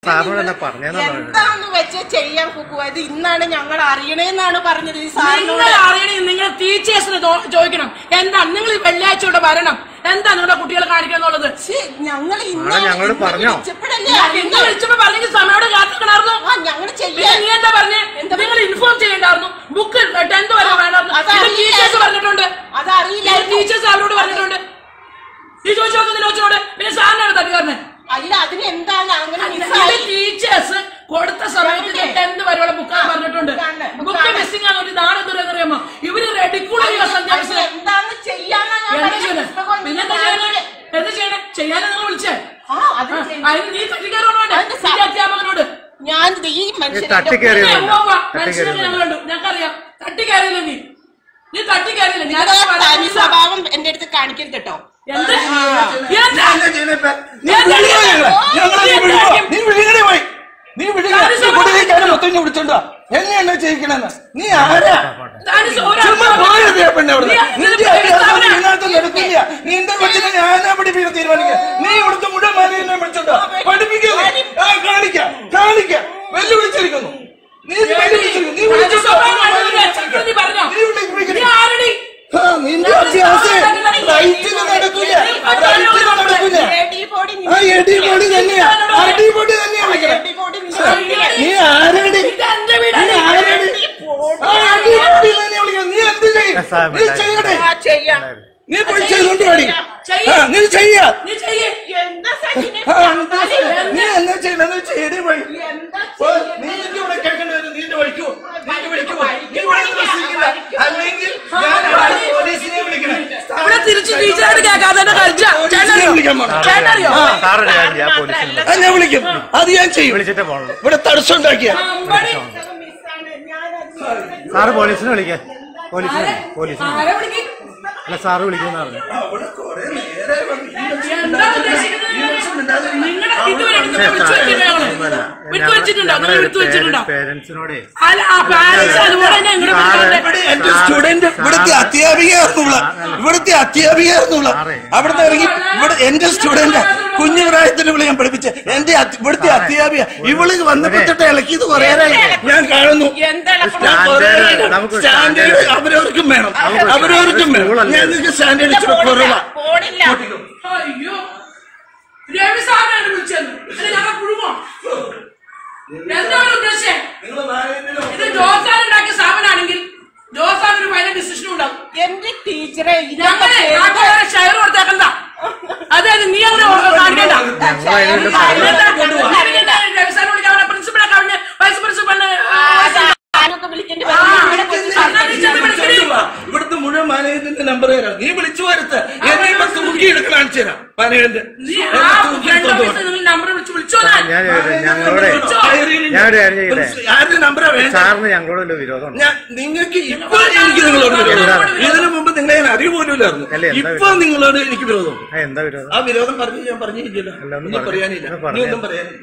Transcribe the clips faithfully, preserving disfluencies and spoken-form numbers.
എന്താന്ന് വെച്ചാൽ ചെയ്യാൻ കുക്കു. അത് ഇന്നാണ് ഞങ്ങൾ അറിയണേന്നാണ് പറഞ്ഞത്. ഈ സാറിനോട് അറിയണേ. നിങ്ങൾ ടീച്ചേഴ്സിന് ചോദിക്കണം എന്താണ് നിങ്ങൾ ഈ വെള്ളിയാഴ്ച ഇവിടെ വരണം, എന്താ നിങ്ങളുടെ കുട്ടികളെ കാണിക്കുക എന്നുള്ളത്. ഞങ്ങൾ ഞങ്ങളോട് പറഞ്ഞോ വിളിച്ചപ്പോ പറഞ്ഞെങ്കിൽ സമയോട് കാത്തിക്കണായിരുന്നു. ഞങ്ങൾ ചെയ്യാൻ നീ എന്താ പറഞ്ഞേ? നിങ്ങൾ ഇൻഫോം ചെയ്യണ്ടായിരുന്നു. ബുക്ക് ടെൻത്ത് വരെ വേണ്ടായിരുന്നു. ടീച്ചേഴ്സ് പറഞ്ഞിട്ടുണ്ട്. അതറിയില്ല. ടീച്ചേഴ്സ് അവരോട് പറഞ്ഞിട്ടുണ്ട്. ഈ ചോദിച്ചു നോക്കുന്ന ചോദിച്ചോട് പിന്നെ സാറിനാണ് തട്ടിക്കാരനെ. അല്ല അതിന് എന്താണ് അങ്ങനെ ടീച്ചേഴ്സ് കൊടുത്ത സമയത്ത് ടെൻത്ത് വരെയുള്ള ബുക്ക് പറഞ്ഞിട്ടുണ്ട്. ബുക്ക് മിസ്സിംഗ് ആണ്. ഒരു നാളെ അറിയാമോ ഇവര് റെഡിക്കൂടെ എന്താണ് ചെയ്യാനാ പിന്നെന്താ ചെയ്യണേ? എന്താ ചെയ്യണേ? ചെയ്യാനാ നിങ്ങൾ വിളിച്ചേ? അതിന് നീ തട്ടിക്കാരോട് അധ്യാപകനോട് ഞാൻ ഈ മനുഷ്യനെ ഞങ്ങളുണ്ട്. ഞങ്ങൾക്കറിയാം തട്ടിക്കയറിയില്ല. നീ നീ തട്ടിക്കയറിയില്ല. ഞാൻ സ്വഭാവം എന്റെ അടുത്ത് കാണിക്കരുത് കേട്ടോ. വിളിച്ചോണ്ടോ എന്നെയാണോ ചെയ്യിക്കണെന്ന്? നീ ആരാ? നിന്റെ കൊച്ചിനെ ഞാനാ പഠിപ്പിക്കാൻ തീരുമാനിക്കുക. നീ ഇവിടുത്തെ മുഴുവൻ മാനേജറിനെ വിളിച്ചോണ്ടോ പഠിപ്പിക്കുന്നത്? കാണിക്കാം കാണിക്കാം വെല്ലുവിളിച്ചിരിക്കുന്നു. നീ വെല്ലുവിളിച്ചിരിക്കുന്നു. നീ വിളിച്ചോണ്ടോ? നിന്റെ അഭ്യാസം റൈറ്റിന് നടക്കൂല. റൈറ്റിന് നടക്കൂല. ആ എടിപൊടി തന്നെയാ. അടിപൊടി തന്നെയാ വിളിക്കണേ. നീ ആരാടി? നീ ആരാടി? അടിപൊടി തന്നെയാ വിളിക്കണം. നീ എന്ത് ചെയ്യും? നീ ചെയ്യണേ. നീ പോയി ചെയ്തോണ്ട് പാടി. നീ ചെയ്യാ. നീ എന്നാ ചെയ്യണെന്ന് ചെയ്യണേ പോയി. നീ നിന്റെ ഇവിടെ കേൾക്കേണ്ടി വരും. നീന്റെ വഴിക്കോ നിന്റെ വിളിക്കുമോ? അല്ലെങ്കിൽ പോലീസിനെ വിളിക്കണം. ഇവിടെ തിരിച്ച് ടീച്ചറായിട്ട് കേൾക്കാതെ ഞാൻ വിളിക്കും. അത് ഞാൻ ചെയ്യും. ഇവിടെ തടസ്സം ഉണ്ടാക്കിയ സാറ് പോലീസിനെ വിളിക്കാം. പോലീസിനെ പോലീസിനെ അല്ല സാറ് വിളിക്കുന്ന പറഞ്ഞു. പേരൻസിനോടെ എന്റെ സ്റ്റുഡന്റ് ഇവിടുത്തെ അധ്യാപികയായിരുന്നുള്ള ഇവിടുത്തെ അധ്യാപികയായിരുന്നുള്ള അവിടുന്ന് ഇറങ്ങി ഇവിടെ എന്റെ സ്റ്റുഡന്റ് കുഞ്ഞു പ്രായത്തിന് വിളി ഞാൻ പഠിപ്പിച്ച എന്റെ ഇവിടുത്തെ അധ്യാപിക ഇവള് വന്നപ്പെട്ടിട്ട് ഇളക്കിയത് പറയാനായി ഞാൻ കാണുന്നു. സ്റ്റാൻഡേർഡ് അവരവർക്കും വേണം. അവരവർക്കും വേണം. ഞാൻ നിങ്ങൾക്ക് സ്റ്റാൻഡേർഡ് ഇച്ചിരി കുറവാ. അയ്യോ രവി സാറിനാണ് വിളിച്ചത്. എന്താണ് ഉദ്ദേശം? ഇത് ജോസാൻ ഉണ്ടാക്കിയ സ്ഥാപനമാണെങ്കിൽ ജോസാൻ ഒരു ഭയങ്കര ഡിസിഷൻ ഉണ്ടാവും. എന്റെ ടീച്ചറെ ഷെയർ കൊടുത്തേക്കണ്ട. അതായത് നീ അങ്ങനെ കാണിക്കണ്ട. രവിസാറിനെ വിളിക്കാൻ പ്രിൻസിപ്പളൊക്കെ അവന് വൈസ് പ്രിൻസിപ്പളിന് ഇവിടുത്തെ മുഴുവൻ മാനേജറിന്റെ നമ്പർ തരാം. നീ വിളിച്ചു വരുത്ത്. എന്നെ പത്ത് മുക്കി എടുക്കാൻ കാണിച്ചു തരാം. മാനേജറിന്റെ നമ്പർ വിളിച്ചു വിളിച്ചോ. ആരുടെ നമ്പറാ വേണ്ട? സാറിന് ഞങ്ങളോട് വിരോധം. നിങ്ങൾക്ക് ഇപ്പൊ എനിക്ക് നിങ്ങളോട് വിരോധം. ഇതിനു മുമ്പ് നിങ്ങളെ ഞാൻ അറിവ് പോലുമില്ലായിരുന്നു. ഇപ്പൊ നിങ്ങളോട് എനിക്ക് വിരോധം. എന്താ വിരോധം? ആ വിരോധം പറഞ്ഞു ഞാൻ പറഞ്ഞില്ലല്ലോ. നീ പറയാനില്ല. നീ ഒന്നും പറയാനില്ല.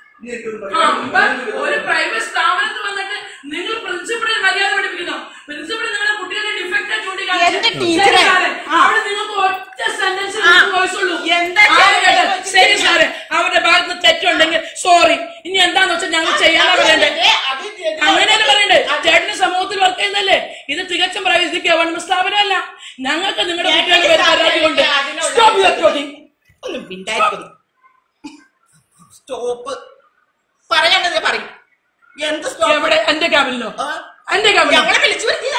ഒരു പ്രൈവറ്റ് സ്ഥാപനത്തിൽ വന്നിട്ട് നിങ്ങൾ പ്രിൻസിപ്പളിൽ മര്യാദ പഠിപ്പിക്കുന്നു. പ്രിൻസിപ്പൾ നിങ്ങളുടെ കുട്ടികളുടെ ഡിഫക്റ്റ് ചൂണ്ടിക്കാണിച്ചു. അവിടെ നിങ്ങൾക്ക് ഒറ്റ സെന്റൻസ് വോയിസുള്ളൂ. ശരി സാറേ, അവരുടെ ഭാഗത്ത് തെറ്റുണ്ടെങ്കിൽ സോറി. ഇനി എന്താന്ന് വെച്ചാൽ ഞങ്ങൾ ചെയ്യാനാ പറയണ്ടേ? അങ്ങനെയല്ലേ പറയണ്ടേ? ചേട്ടന് സമൂഹത്തിൽ വർക്ക് ചെയ്യുന്നല്ലേ? ഇത് തികച്ചും പ്രൈവറ്റ് ഗവൺമെന്റ് സ്ഥാപനമല്ല. ഞങ്ങൾക്ക് നിങ്ങളുടെ കുട്ടികളുടെ പേര് പരാതിയുണ്ട്. Stop your talking. ഒന്നും മിണ്ടായിരിക്കുന്നു. സ്റ്റോപ്പ് പറയേണ്ടത് പറയും. എന്ത് എവിടെ? എന്റെ ക്യാബിനിലോ? എന്റെ ക്യാബിൻ ഞങ്ങളെ വിളിച്ചു വരുത്തിയതാ.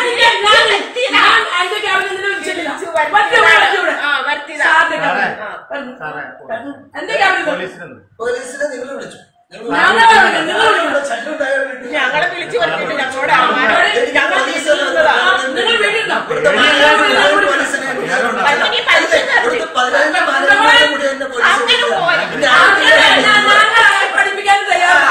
എന്റെ ക്യാബിനിൽ വിളിച്ചിട്ടില്ല. എന്റെ ക്യാബിനിൽ പോലീസിനെ നിങ്ങൾ വിളിച്ചു. ഞങ്ങളെ വിളിച്ചു വരുത്തിയിട്ട് ഞങ്ങളോട് പഠിപ്പിക്കാൻ തയ്യാറാ.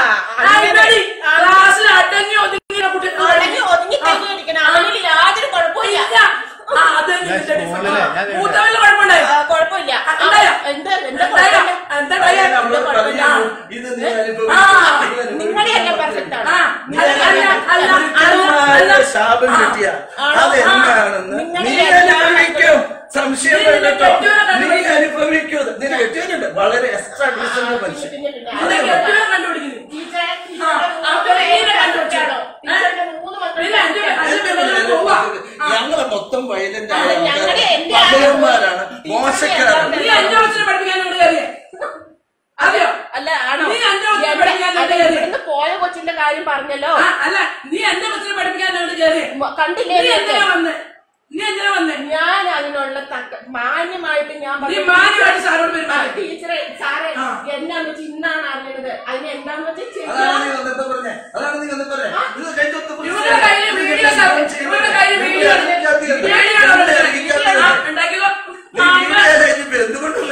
അടങ്ങി ഒതുങ്ങി ഒതുങ്ങി ഒതുങ്ങി കഴിഞ്ഞിരിക്കണം. അവനിൽ യാതൊരു കുഴപ്പമില്ല. മൂത്തവല്ല കുഴപ്പമുണ്ടായി. കുഴപ്പമില്ല. നിങ്ങളുടെയല്ല പെർഫെക്റ്റ് ആണ്. ശാപം കിട്ടിയ അതെന്താണെന്ന് നീ സംശയം അനുഭവിക്കുന്നത് നിന്റെ കെട്ടിയവനുണ്ട് വളരെ എക്സ്ട്രാ ഡീസന്റ് മനുഷ്യൻ. ഞങ്ങളെ മൊത്തം വയലന്റ് പകയന്മാരാണ്, മോശക്കാരാണ്. അറിയോ? അല്ല ആണോ? പോയ കൊച്ചിന്റെ കാര്യം പറഞ്ഞല്ലോ. അല്ല, നീ എന്റെ കൊച്ചിനെ പഠിപ്പിക്കാനോട് കയറി കണ്ടില്ലേ? വന്നേ നീ എന്തിനാ വന്നേ? ഞാൻ അതിനുള്ള മാന്യമായിട്ട് ഞാൻ മാന്യമായിട്ട് സാറോട് ടീച്ചറെ സാറേ എന്നാന്ന് വെച്ചാൽ ഇന്നാണ് അറിഞ്ഞത്. അതിന് എന്താന്ന് വെച്ചാൽ ഇവരുടെ കയ്യിൽ വീഡിയോ ഇവരുടെ കയ്യിൽ വീഡിയോ ഉണ്ടാക്കിയോ? എന്തുകൊണ്ടുള്ള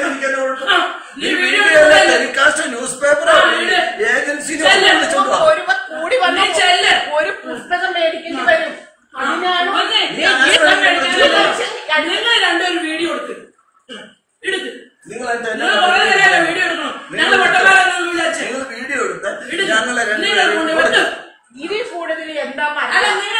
ന്യൂസ് പേപ്പർ ഏജൻസി കൂടി വന്ന ഒരു പുസ്തകം മേടിക്കേണ്ടി വരും. നിങ്ങൾ രണ്ടുപേരും വീഡിയോ എടുക്ക് എടുക്ക് നിങ്ങൾ വീഡിയോ എടുക്കണം. ഞങ്ങൾ വീഡിയോ എടുത്ത് ഞങ്ങളെ ഇതിൽ കൂടുതൽ എന്താ പറയാ?